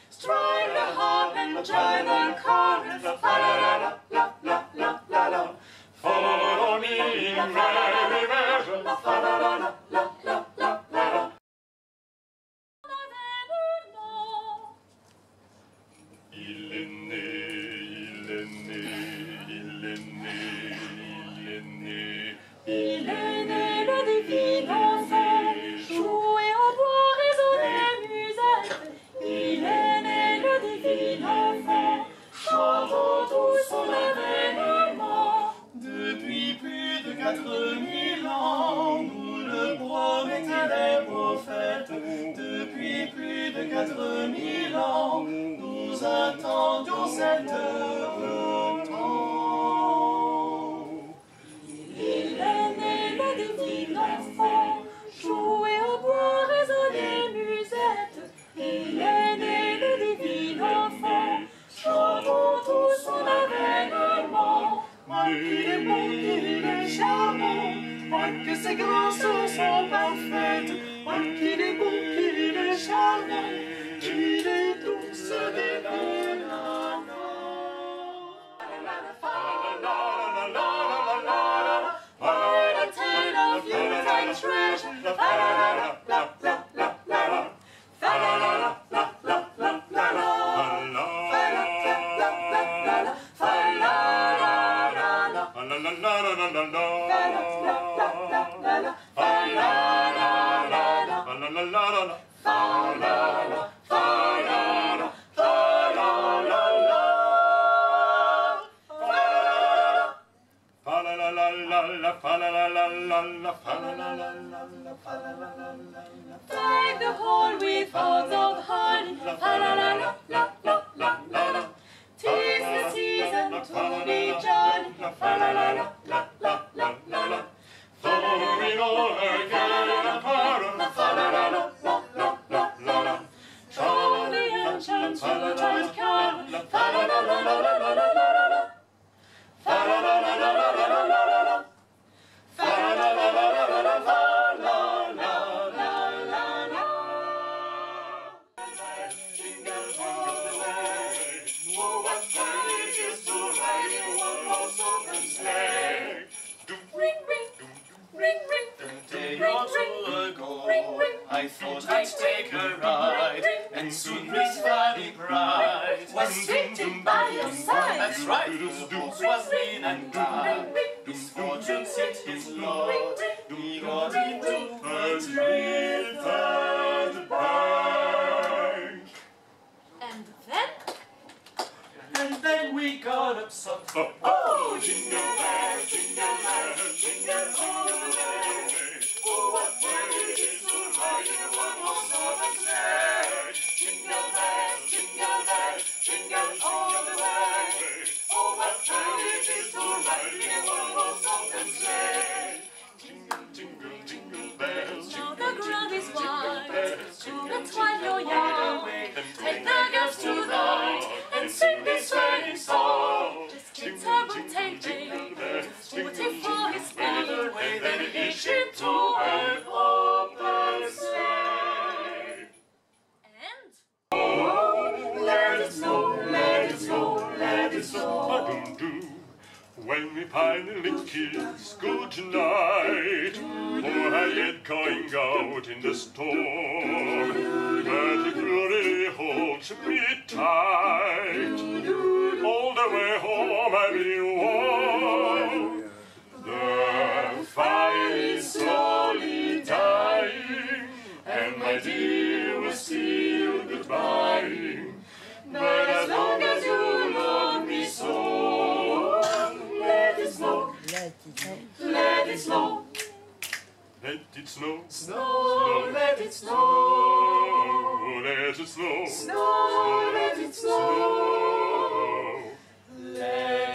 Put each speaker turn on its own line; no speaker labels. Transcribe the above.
Strike the harp and join the chorus. Fa-la-la-la-la-la-la-la. Follow me in merry measure. Fa-la-la-la-la-la-la-la. Il est né, il est né, il est né, il est né. Il est né le divin enfant, jouer au bois, résonner musette. Il est né le divin enfant, chantons tous son avènement. Depuis plus de 4000 ans, nous le promettaient les prophètes. Depuis plus de 4000 ans, nous attendions cette heure tant. Il est né le divin enfant, jouer au bois, résonner musette. Il est né le divin enfant, chantons tous son avènement. Moi qu'il est bon, qu'il est charmant, moi que ses grâces sont parfaites. Moi qu'il est bon, qu'il est charmant, qu'il est douce des what a tale of youth and treasure. Find the hall with horns of honey. Tis the season to be jolly. Following over Canada, from the ancient Yuletide carol.
I thought I'd take a ride and soon Miss Valley Bride
was sitting by your side.
That's right, the horse was lean and dry. Misfortune set his load. He got into a three-third bank. And then we got upset. Oh, jingle bells, jingle bells, jingle all the way. Oh, what fun it is to ride in a one-horse open sleigh. Jingle bells, jingle all the way. Oh, what fun it is to ride in a one-horse open sleigh. Jingle, jingle, jingle bells,
Now the ground is wide, to entwine your yarn. Take the girls to the light and sing this swaying song. Just guitar rotating, beautiful his play. Then each into an open sleigh. And
let it snow, let it snow, let it snow.
When we finally kiss goodnight, oh, I yet going out in the storm, but it really holds me tight. All the way home I'll be warm. The fire is slowly dying, and my dear will still goodbye. But as long as you love me so, let it snow, let it snow, let it snow,
snow, let it snow,
let it snow,
snow, let it snow, let